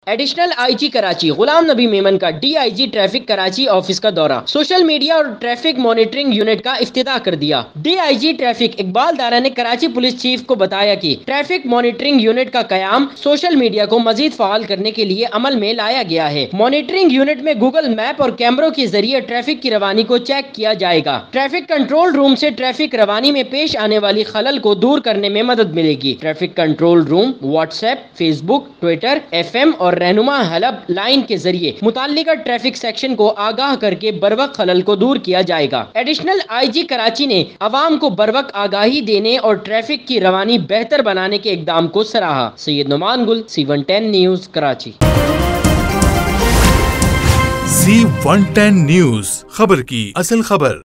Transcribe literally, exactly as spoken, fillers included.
Additional IG Karachi Ghulam Nabi Memon का DIG traffic Karachi office का दौरा। सोशल मीडिया और ट्रैफिक मॉनिटरिंग यूनिट का इफ्तिताह कर दिया। डीआईजी ट्रैफिक इकबाल दारा ने कराची पुलिस चीफ को बताया कि ट्रैफिक मॉनिटरिंग यूनिट का कयाम सोशल मीडिया को मजीद फाल करने के लिए अमल में लाया गया है। मॉनिटरिंग यूनिट में गूगल मैप और कैमरों के जरिए ट्रैफिक की रवानी को चेक किया जाएगा। ट्रैफिक कंट्रोल रूम से ट्रैफिक रवानी में पेश आने वाली खलल को दूर करने में मदद मिलेगी। Traffic control room WhatsApp, Facebook, Twitter, F M और रहनुमा हेल्प लाइन के जरिए मुताल्लिका ट्रैफिक सेक्शन को आगाह करके बरवक्त खलल को दूर किया जाएगा। एडिशनल आईजी कराची ने अवाम को बरवक्त आगाही देने और ट्रैफिक की रवानी बेहतर बनाने के इकदाम को सराहा। Syed Numan Gul, C one ten news, Karachi. C one ten news, खबर की असल खबर।